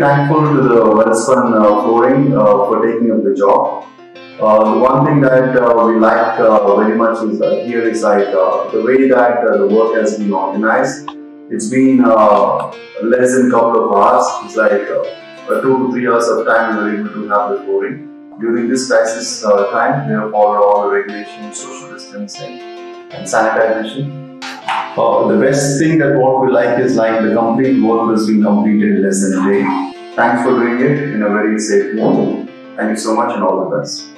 thankful to the Welspun Flooring for taking up the job. The one thing that we like very much is here is like the way that the work has been organized. It's been less than a couple of hours. It's like 2 to 3 hours of time we were able to have the flooring. During this crisis time, we have followed all the regulations, social distancing and sanitization. The best thing that what we like is like the complete work has been completed in less than a day. Thanks for doing it in a very safe way. Thank you so much and all the best.